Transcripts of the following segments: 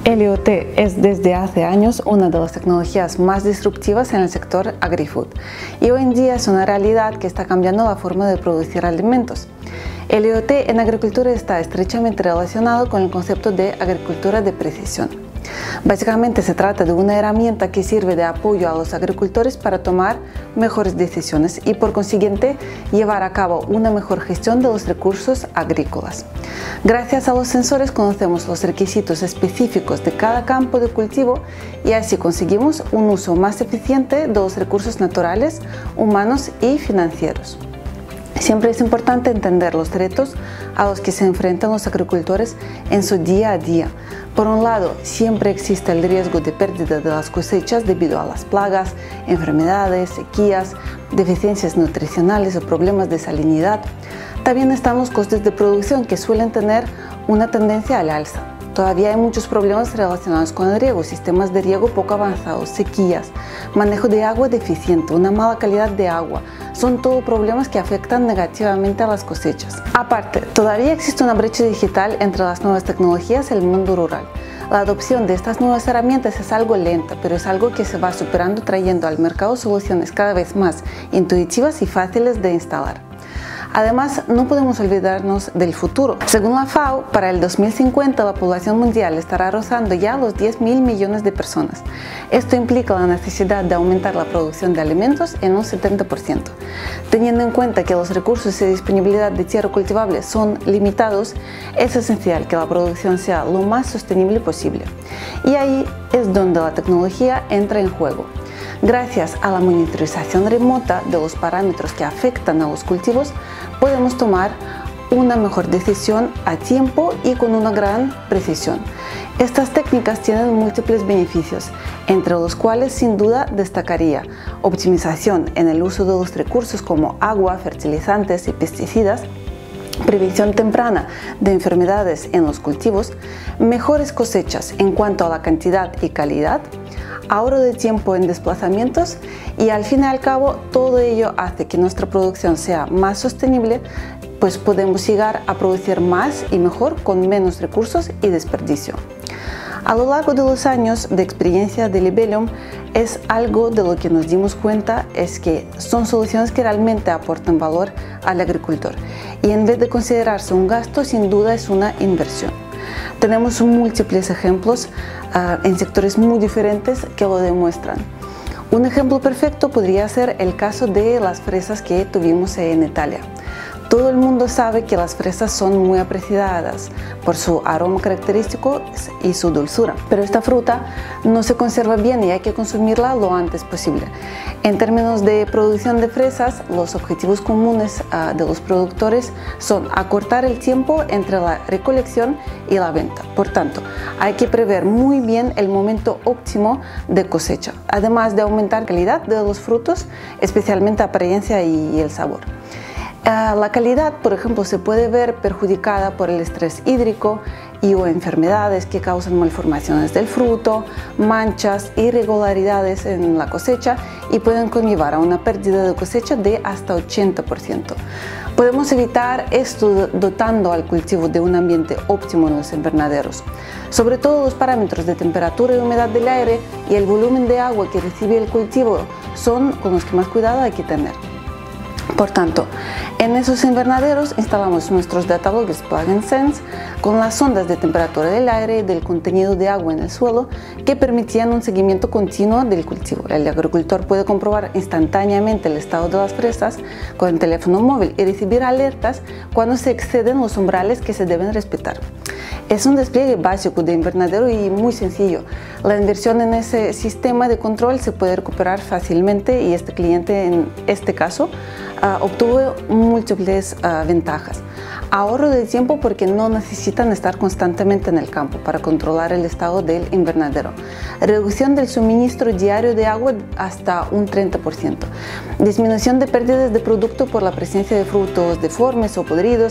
El IoT es desde hace años una de las tecnologías más disruptivas en el sector agri-food y hoy en día es una realidad que está cambiando la forma de producir alimentos. El IoT en agricultura está estrechamente relacionado con el concepto de agricultura de precisión. Básicamente se trata de una herramienta que sirve de apoyo a los agricultores para tomar mejores decisiones y por consiguiente llevar a cabo una mejor gestión de los recursos agrícolas. Gracias a los sensores conocemos los requisitos específicos de cada campo de cultivo y así conseguimos un uso más eficiente de los recursos naturales, humanos y financieros. Siempre es importante entender los retos a los que se enfrentan los agricultores en su día a día. Por un lado, siempre existe el riesgo de pérdida de las cosechas debido a las plagas, enfermedades, sequías, deficiencias nutricionales o problemas de salinidad. También están los costes de producción que suelen tener una tendencia al alza. Todavía hay muchos problemas relacionados con el riego, sistemas de riego poco avanzados, sequías, manejo de agua deficiente, una mala calidad de agua. Son todo problemas que afectan negativamente a las cosechas. Aparte, todavía existe una brecha digital entre las nuevas tecnologías y el mundo rural. La adopción de estas nuevas herramientas es algo lenta, pero es algo que se va superando trayendo al mercado soluciones cada vez más intuitivas y fáciles de instalar. Además, no podemos olvidarnos del futuro. Según la FAO, para el 2050 la población mundial estará rozando ya los 10.000 millones de personas. Esto implica la necesidad de aumentar la producción de alimentos en un 70%. Teniendo en cuenta que los recursos y disponibilidad de tierra cultivable son limitados, es esencial que la producción sea lo más sostenible posible. Y ahí es donde la tecnología entra en juego. Gracias a la monitorización remota de los parámetros que afectan a los cultivos, podemos tomar una mejor decisión a tiempo y con una gran precisión. Estas técnicas tienen múltiples beneficios, entre los cuales sin duda destacaría optimización en el uso de los recursos como agua, fertilizantes y pesticidas, prevención temprana de enfermedades en los cultivos, mejores cosechas en cuanto a la cantidad y calidad, ahorro de tiempo en desplazamientos y al fin y al cabo todo ello hace que nuestra producción sea más sostenible, pues podemos llegar a producir más y mejor con menos recursos y desperdicio. A lo largo de los años de experiencia de Libelium, es algo de lo que nos dimos cuenta es que son soluciones que realmente aportan valor al agricultor y en vez de considerarse un gasto, sin duda es una inversión. Tenemos múltiples ejemplos en sectores muy diferentes que lo demuestran. Un ejemplo perfecto podría ser el caso de las fresas que tuvimos en Italia. Todo el mundo sabe que las fresas son muy apreciadas por su aroma característico y su dulzura, pero esta fruta no se conserva bien y hay que consumirla lo antes posible. En términos de producción de fresas, los objetivos comunes de los productores son acortar el tiempo entre la recolección y la venta. Por tanto, hay que prever muy bien el momento óptimo de cosecha, además de aumentar la calidad de los frutos, especialmente apariencia y el sabor. La calidad, por ejemplo, se puede ver perjudicada por el estrés hídrico o enfermedades que causan malformaciones del fruto, manchas, irregularidades en la cosecha y pueden conllevar a una pérdida de cosecha de hasta 80%. Podemos evitar esto dotando al cultivo de un ambiente óptimo en los invernaderos. Sobre todo los parámetros de temperatura y humedad del aire y el volumen de agua que recibe el cultivo son con los que más cuidado hay que tener. Por tanto, en esos invernaderos instalamos nuestros data loggers Plug & Sense con las sondas de temperatura del aire y del contenido de agua en el suelo que permitían un seguimiento continuo del cultivo. El agricultor puede comprobar instantáneamente el estado de las fresas con el teléfono móvil y recibir alertas cuando se exceden los umbrales que se deben respetar. Es un despliegue básico de invernadero y muy sencillo. La inversión en ese sistema de control se puede recuperar fácilmente y este cliente en este caso obtuvo múltiples ventajas. Ahorro de tiempo porque no necesitan estar constantemente en el campo para controlar el estado del invernadero. Reducción del suministro diario de agua hasta un 30%. Disminución de pérdidas de producto por la presencia de frutos deformes o podridos.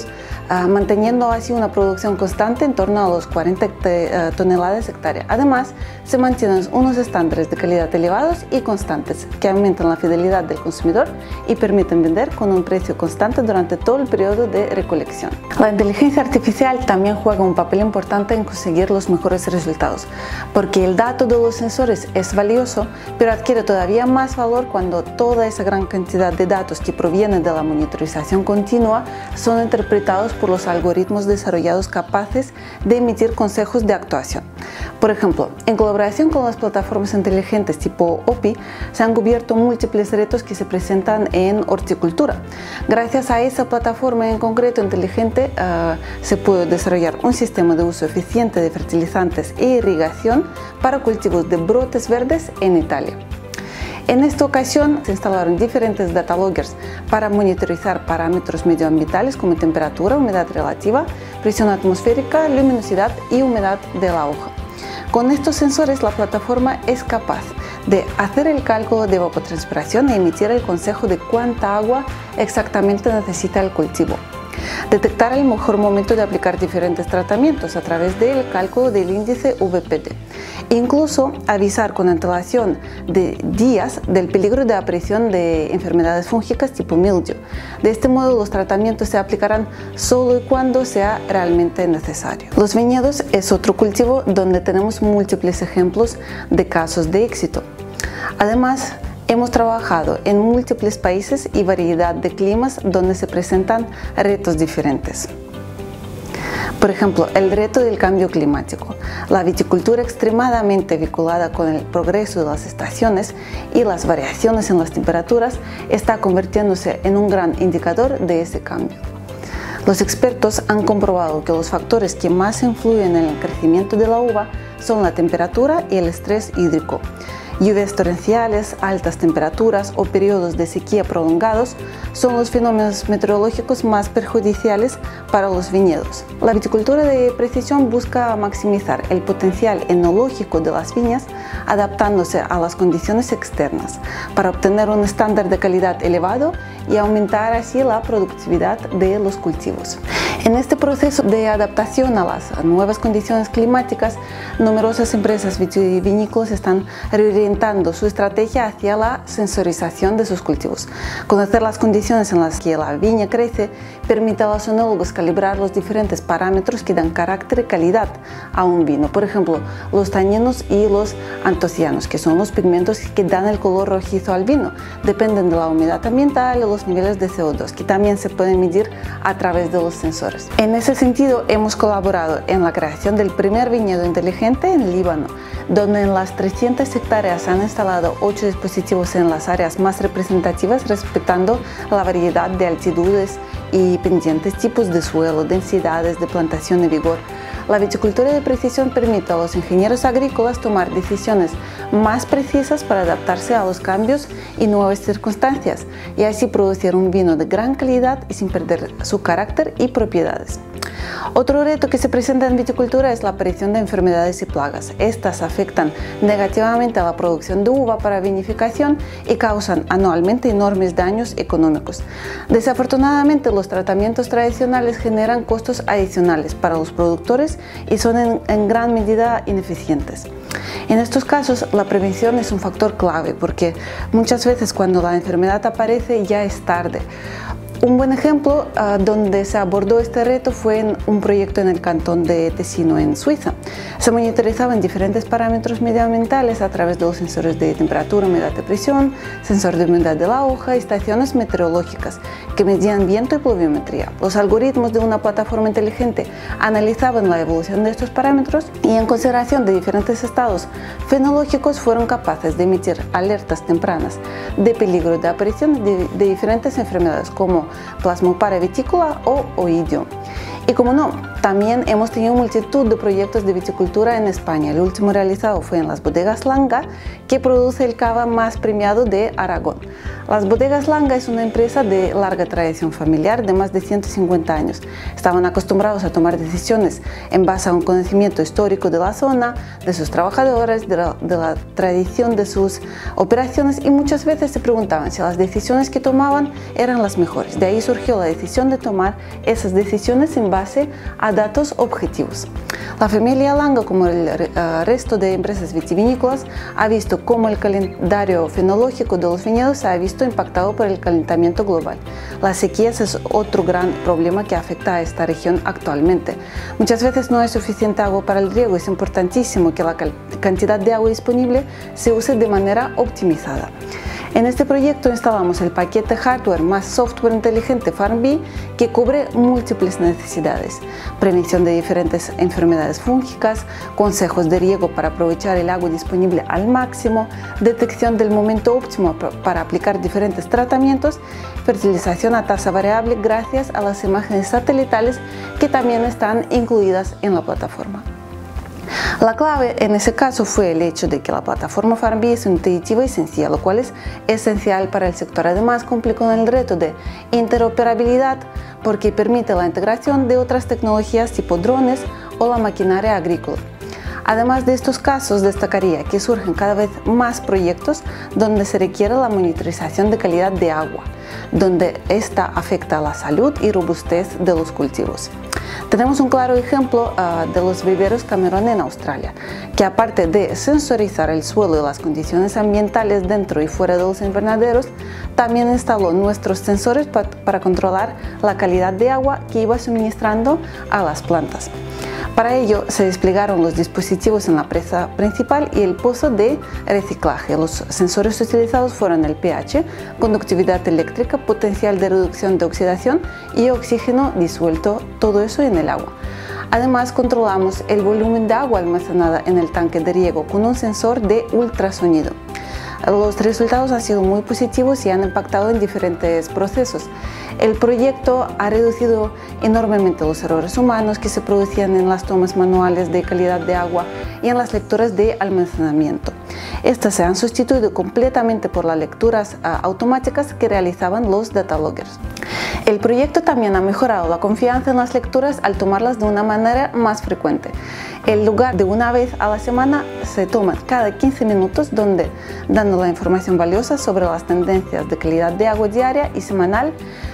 manteniendo así una producción constante en torno a los 40 toneladas hectárea. Además, se mantienen unos estándares de calidad elevados y constantes que aumentan la fidelidad del consumidor y permiten vender con un precio constante durante todo el periodo de recolección. La inteligencia artificial también juega un papel importante en conseguir los mejores resultados, porque el dato de los sensores es valioso, pero adquiere todavía más valor cuando toda esa gran cantidad de datos que provienen de la monitorización continua son interpretados por los algoritmos desarrollados capaces de emitir consejos de actuación. Por ejemplo, en colaboración con las plataformas inteligentes tipo OPI, se han cubierto múltiples retos que se presentan en horticultura. Gracias a esa plataforma en concreto inteligente, se puede desarrollar un sistema de uso eficiente de fertilizantes e irrigación para cultivos de brotes verdes en Italia. En esta ocasión se instalaron diferentes data loggers para monitorizar parámetros medioambientales como temperatura, humedad relativa, presión atmosférica, luminosidad y humedad de la hoja. Con estos sensores, la plataforma es capaz de hacer el cálculo de evapotranspiración e emitir el consejo de cuánta agua exactamente necesita el cultivo. Detectar el mejor momento de aplicar diferentes tratamientos a través del cálculo del índice VPD. Incluso avisar con antelación de días del peligro de aparición de enfermedades fúngicas tipo mildew. De este modo, los tratamientos se aplicarán solo y cuando sea realmente necesario. Los viñedos es otro cultivo donde tenemos múltiples ejemplos de casos de éxito. Además, hemos trabajado en múltiples países y variedad de climas donde se presentan retos diferentes. Por ejemplo, el reto del cambio climático. La viticultura extremadamente vinculada con el progreso de las estaciones y las variaciones en las temperaturas está convirtiéndose en un gran indicador de ese cambio. Los expertos han comprobado que los factores que más influyen en el crecimiento de la uva son la temperatura y el estrés hídrico. Lluvias torrenciales, altas temperaturas o periodos de sequía prolongados son los fenómenos meteorológicos más perjudiciales para los viñedos. La viticultura de precisión busca maximizar el potencial enológico de las viñas adaptándose a las condiciones externas para obtener un estándar de calidad elevado y aumentar así la productividad de los cultivos. En este proceso de adaptación a las nuevas condiciones climáticas, numerosas empresas vitivinícolas están reorientando su estrategia hacia la sensorización de sus cultivos. Conocer las condiciones en las que la viña crece permite a los enólogos calibrar los diferentes parámetros que dan carácter y calidad a un vino. Por ejemplo, los taninos y los antocianos, que son los pigmentos que dan el color rojizo al vino, dependen de la humedad ambiental y los niveles de CO2, que también se pueden medir a través de los sensores. En ese sentido, hemos colaborado en la creación del primer viñedo inteligente en Líbano, donde en las 300 hectáreas se han instalado 8 dispositivos en las áreas más representativas, respetando la variedad de altitudes y pendientes, tipos de suelo, densidades de plantación y vigor. La viticultura de precisión permite a los ingenieros agrícolas tomar decisiones más precisas para adaptarse a los cambios y nuevas circunstancias, y así producir un vino de gran calidad y sin perder su carácter y propiedades. Otro reto que se presenta en viticultura es la aparición de enfermedades y plagas. Estas afectan negativamente a la producción de uva para vinificación y causan anualmente enormes daños económicos. Desafortunadamente, los tratamientos tradicionales generan costos adicionales para los productores y son en gran medida ineficientes. En estos casos, la prevención es un factor clave porque muchas veces cuando la enfermedad aparece ya es tarde. Un buen ejemplo donde se abordó este reto fue en un proyecto en el cantón de Tesino, en Suiza. Se monitorizaban diferentes parámetros medioambientales a través de los sensores de temperatura, humedad de presión, sensor de humedad de la hoja y estaciones meteorológicas que medían viento y pluviometría. Los algoritmos de una plataforma inteligente analizaban la evolución de estos parámetros y en consideración de diferentes estados fenológicos fueron capaces de emitir alertas tempranas de peligro de aparición de diferentes enfermedades como Plasmopara vitícola o oidio. Y como no, También hemos tenido multitud de proyectos de viticultura en España. El último realizado fue en las Bodegas Langa, que produce el cava más premiado de Aragón. Las Bodegas Langa es una empresa de larga tradición familiar de más de 150 años. Estaban acostumbrados a tomar decisiones en base a un conocimiento histórico de la zona, de sus trabajadores, de la tradición de sus operaciones, y muchas veces se preguntaban si las decisiones que tomaban eran las mejores. De ahí surgió la decisión de tomar esas decisiones en base a datos objetivos. La familia Langa, como el resto de empresas vitivinícolas, ha visto cómo el calendario fenológico de los viñedos se ha visto impactado por el calentamiento global. La sequía es otro gran problema que afecta a esta región actualmente. Muchas veces no hay suficiente agua para el riego. Es importantísimo que la cantidad de agua disponible se use de manera optimizada. En este proyecto instalamos el paquete hardware más software inteligente FarmBee, que cubre múltiples necesidades: prevención de diferentes enfermedades fúngicas, consejos de riego para aprovechar el agua disponible al máximo, detección del momento óptimo para aplicar diferentes tratamientos, fertilización a tasa variable gracias a las imágenes satelitales que también están incluidas en la plataforma. La clave en ese caso fue el hecho de que la plataforma FarmBee es intuitiva y sencilla, lo cual es esencial para el sector. Además, cumple con el reto de interoperabilidad porque permite la integración de otras tecnologías tipo drones o la maquinaria agrícola. Además de estos casos, destacaría que surgen cada vez más proyectos donde se requiere la monitorización de calidad de agua, donde esta afecta a la salud y robustez de los cultivos. Tenemos un claro ejemplo de los viveros Cameron en Australia, que aparte de sensorizar el suelo y las condiciones ambientales dentro y fuera de los invernaderos, también instaló nuestros sensores para controlar la calidad de agua que iba suministrando a las plantas. Para ello se desplegaron los dispositivos en la presa principal y el pozo de reciclaje. Los sensores utilizados fueron el pH, conductividad eléctrica, potencial de reducción de oxidación y oxígeno disuelto, todo eso en el agua. Además, controlamos el volumen de agua almacenada en el tanque de riego con un sensor de ultrasonido. Los resultados han sido muy positivos y han impactado en diferentes procesos. El proyecto ha reducido enormemente los errores humanos que se producían en las tomas manuales de calidad de agua y en las lecturas de almacenamiento. Estas se han sustituido completamente por las lecturas automáticas que realizaban los data loggers. El proyecto también ha mejorado la confianza en las lecturas al tomarlas de una manera más frecuente. En lugar de una vez a la semana, se toman cada 15 minutos, dando la información valiosa sobre las tendencias de calidad de agua diaria y semanal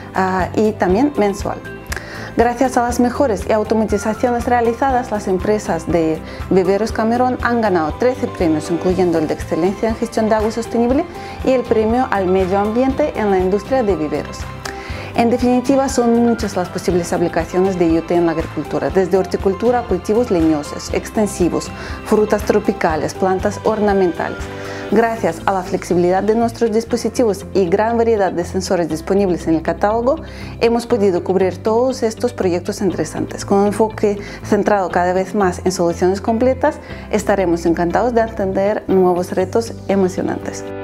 y también mensual. Gracias a las mejores y automatizaciones realizadas, las empresas de Viveros Cameron han ganado 13 premios, incluyendo el de Excelencia en Gestión de Agua Sostenible y el premio al Medio Ambiente en la industria de viveros. En definitiva, son muchas las posibles aplicaciones de IoT en la agricultura, desde horticultura a cultivos leñosos, extensivos, frutas tropicales, plantas ornamentales. Gracias a la flexibilidad de nuestros dispositivos y gran variedad de sensores disponibles en el catálogo, hemos podido cubrir todos estos proyectos interesantes. Con un enfoque centrado cada vez más en soluciones completas, estaremos encantados de atender nuevos retos emocionantes.